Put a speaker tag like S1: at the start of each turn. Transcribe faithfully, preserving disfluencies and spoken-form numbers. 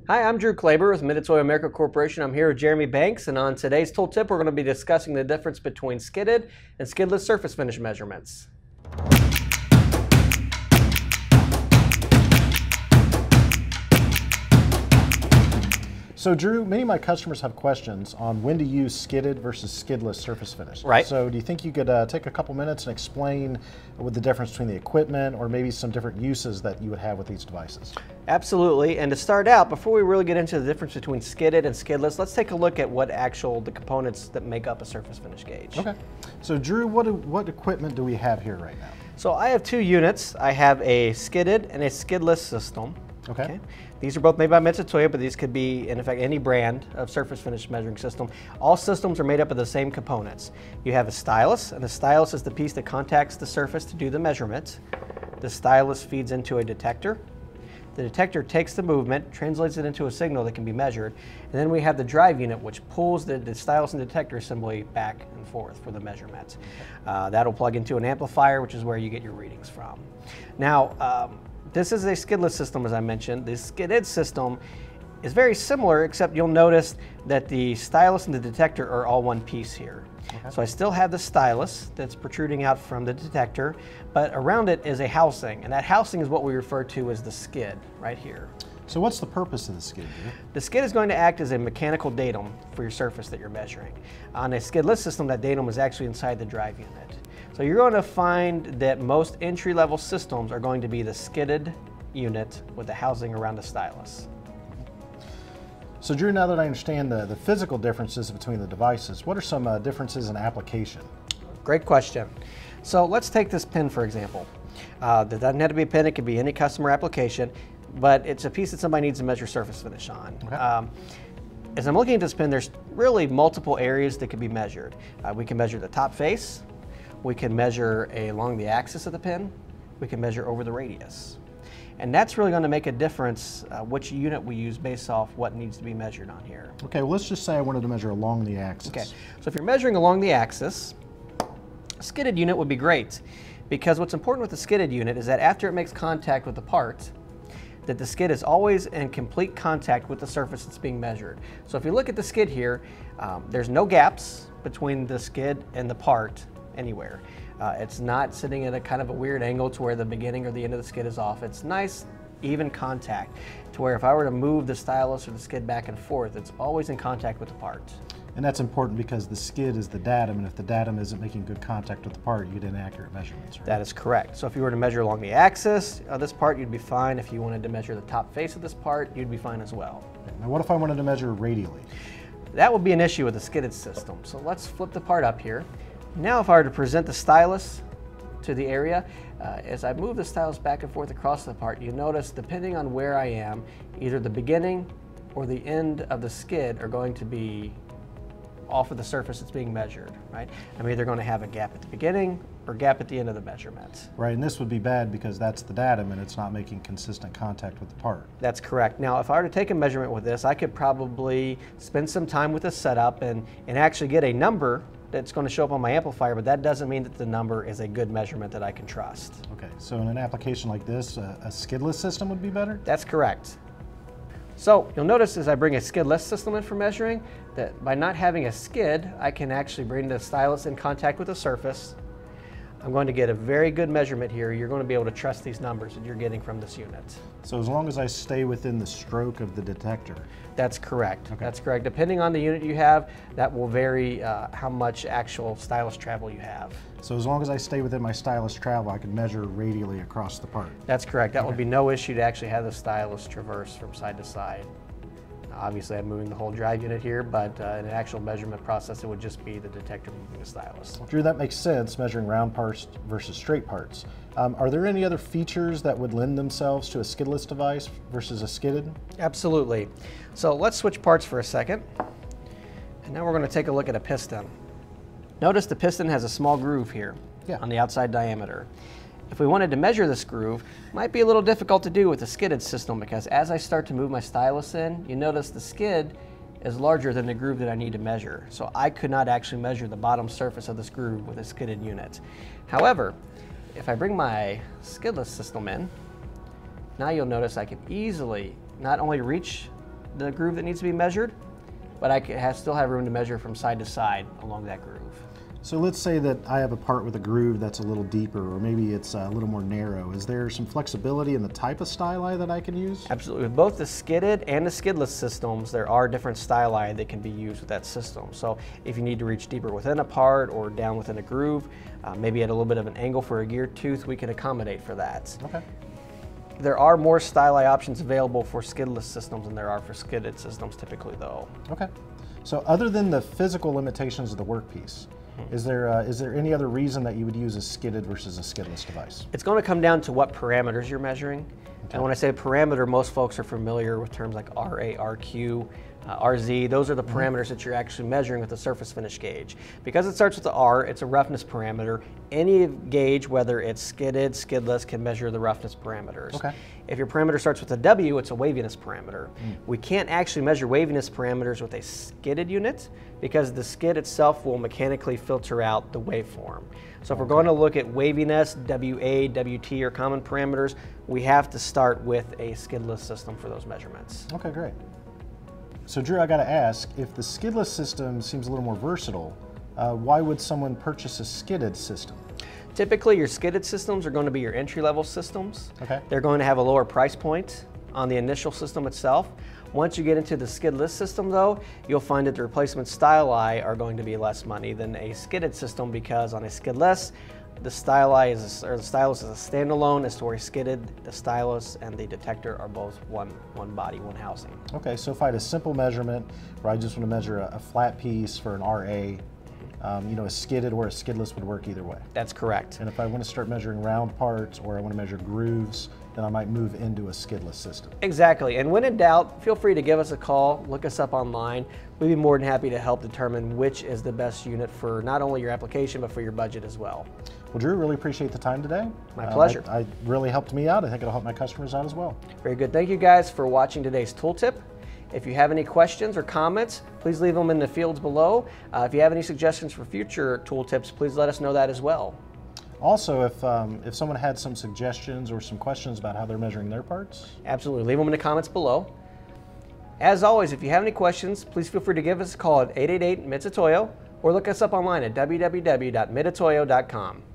S1: Hi, I'm Drew Klaber with Mitutoyo America Corporation. I'm here with Jeremy Banks, and on today's tool tip, we're going to be discussing the difference between skidded and skidless surface finish measurements.
S2: So Drew, many of my customers have questions on when to use skidded versus skidless surface finish.
S1: Right.
S2: So do you think you could uh, take a couple minutes and explain what the difference between the equipment or maybe some different uses that you would have with these devices?
S1: Absolutely, and to start out, before we really get into the difference between skidded and skidless, let's take a look at what actual the components that make up a surface finish gauge.
S2: Okay. So Drew, what, do, what equipment do we have here right now?
S1: So I have two units. I have a skidded and a skidless system.
S2: Okay.
S1: Okay. These are both made by Mitutoyo, but these could be, in effect, any brand of surface finish measuring system. All systems are made up of the same components. You have a stylus, and the stylus is the piece that contacts the surface to do the measurement. The stylus feeds into a detector. The detector takes the movement, translates it into a signal that can be measured, and then we have the drive unit, which pulls the, the stylus and detector assembly back and forth for the measurement. Uh, that'll plug into an amplifier, which is where you get your readings from. Now, um, this is a skidless system, as I mentioned. The skidded system is very similar, except you'll notice that the stylus and the detector are all one piece here. Okay. So I still have the stylus that's protruding out from the detector, but around it is a housing, and that housing is what we refer to as the skid right here.
S2: So what's the purpose of the skid?
S1: The skid is going to act as a mechanical datum for your surface that you're measuring. On a skidless system, that datum is actually inside the drive unit. So you're going to find that most entry-level systems are going to be the skidded unit with the housing around the stylus.
S2: So Drew, now that I understand the, the physical differences between the devices, what are some uh, differences in application?
S1: Great question. So let's take this pin, for example. Uh, that doesn't have to be a pin, it could be any customer application, but it's a piece that somebody needs to measure surface finish on. Okay. Um, as I'm looking at this pin, there's really multiple areas that can be measured. Uh, we can measure the top face, we can measure along the axis of the pin, we can measure over the radius. And that's really going to make a difference uh, which unit we use based off what needs to be measured on here.
S2: Okay, well let's just say I wanted to measure along the axis.
S1: Okay, so if you're measuring along the axis, a skidded unit would be great, because what's important with the skidded unit is that after it makes contact with the part, that the skid is always in complete contact with the surface that's being measured. So if you look at the skid here, um, there's no gaps between the skid and the part anywhere. Uh, it's not sitting at a kind of a weird angle to where the beginning or the end of the skid is off. It's nice, even contact, to where if I were to move the stylus or the skid back and forth, it's always in contact with the part.
S2: And that's important because the skid is the datum, and if the datum isn't making good contact with the part, you get inaccurate measurements, right?
S1: That is correct. So if you were to measure along the axis of this part, you'd be fine. If you wanted to measure the top face of this part, you'd be fine as well.
S2: Okay. Now what if I wanted to measure radially?
S1: That would be an issue with the skidded system. So let's flip the part up here. Now if I were to present the stylus to the area, uh, as I move the stylus back and forth across the part, you notice depending on where I am, either the beginning or the end of the skid are going to be off of the surface that's being measured, right? I'm either going to have a gap at the beginning or gap at the end of the measurement.
S2: Right, and this would be bad because that's the datum and it's not making consistent contact with the part.
S1: That's correct. Now, if I were to take a measurement with this, I could probably spend some time with the setup and, and actually get a number that's going to show up on my amplifier, but that doesn't mean that the number is a good measurement that I can trust.
S2: Okay, so in an application like this, a, a skidless system would be better?
S1: That's correct. So you'll notice as I bring a skidless system in for measuring, that by not having a skid, I can actually bring the stylus in contact with the surface. I'm going to get a very good measurement here. You're going to be able to trust these numbers that you're getting from this unit.
S2: So as long as I stay within the stroke of the detector?
S1: That's correct.
S2: Okay.
S1: That's correct. Depending on the unit you have, that will vary uh, how much actual stylus travel you have.
S2: So as long as I stay within my stylus travel, I can measure radially across the part?
S1: That's correct. That
S2: Okay.
S1: would be no issue to actually have the stylus traverse from side to side. Obviously, I'm moving the whole drive unit here, but uh, in an actual measurement process, it would just be the detector moving the stylus.
S2: Well, Drew, that makes sense, measuring round parts versus straight parts. Um, are there any other features that would lend themselves to a skidless device versus a skidded?
S1: Absolutely. So let's switch parts for a second. And now we're going to take a look at a piston. Notice the piston has a small groove here
S2: Yeah.
S1: on the outside diameter. If we wanted to measure this groove, it might be a little difficult to do with the skidded system because as I start to move my stylus in, you notice the skid is larger than the groove that I need to measure. So I could not actually measure the bottom surface of this groove with a skidded unit. However, if I bring my skidless system in, now you'll notice I can easily not only reach the groove that needs to be measured, but I can have, still have room to measure from side to side along that groove.
S2: So let's say that I have a part with a groove that's a little deeper, or maybe it's a little more narrow. Is there some flexibility in the type of styli that I can use?
S1: Absolutely. With both the skidded and the skidless systems, there are different styli that can be used with that system. So if you need to reach deeper within a part or down within a groove, uh, maybe at a little bit of an angle for a gear tooth, we can accommodate for that.
S2: Okay.
S1: There are more styli options available for skidless systems than there are for skidded systems typically, though.
S2: Okay. So other than the physical limitations of the workpiece, Is there, uh, is there any other reason that you would use a skidded versus a skidless device?
S1: It's going to come down to what parameters you're measuring.
S2: Okay.
S1: And when I say parameter, most folks are familiar with terms like R A, R Q, uh, R Z. Those are the parameters that you're actually measuring with the surface finish gauge. Because it starts with the R, it's a roughness parameter. Any gauge, whether it's skidded, skidless, can measure the roughness parameters.
S2: Okay.
S1: If your parameter starts with a W, it's a waviness parameter.
S2: Mm.
S1: We can't actually measure waviness parameters with a skidded unit because the skid itself will mechanically filter out the waveform. So if
S2: Okay.
S1: we're going to look at waviness, W A, W T, or common parameters, we have to start with a skidless system for those measurements.
S2: Okay, great. So Drew, I got to ask, if the skidless system seems a little more versatile, uh, why would someone purchase a skidded system?
S1: Typically, your skidded systems are going to be your entry-level systems.
S2: Okay.
S1: They're going to have a lower price point on the initial system itself. Once you get into the skidless system, though, you'll find that the replacement styli are going to be less money than a skidded system, because on a skidless, the styli is, or the stylus is a standalone, as to where skidded, the stylus and the detector are both one one body, one housing.
S2: Okay, so if I had a simple measurement where I just want to measure a, a flat piece for an R A, um, you know, a skidded or a skidless would work either way.
S1: That's correct.
S2: And if I want to start measuring round parts, or I want to measure grooves, then I might move into a skidless system.
S1: Exactly, and when in doubt, feel free to give us a call, look us up online. We'd be more than happy to help determine which is the best unit for not only your application, but for your budget as well.
S2: Well, Drew, really appreciate the time today.
S1: My
S2: Uh,
S1: pleasure.
S2: I, I really helped me out. I think it'll help my customers out as well.
S1: Very good. Thank you guys for watching today's tool tip. If you have any questions or comments, please leave them in the fields below. Uh, if you have any suggestions for future tool tips, please let us know that as well.
S2: Also, if, um, if someone had some suggestions or some questions about how they're measuring their parts.
S1: Absolutely. Leave them in the comments below. As always, if you have any questions, please feel free to give us a call at eight eight eight, Mitutoyo, or look us up online at w w w dot mitutoyo dot com.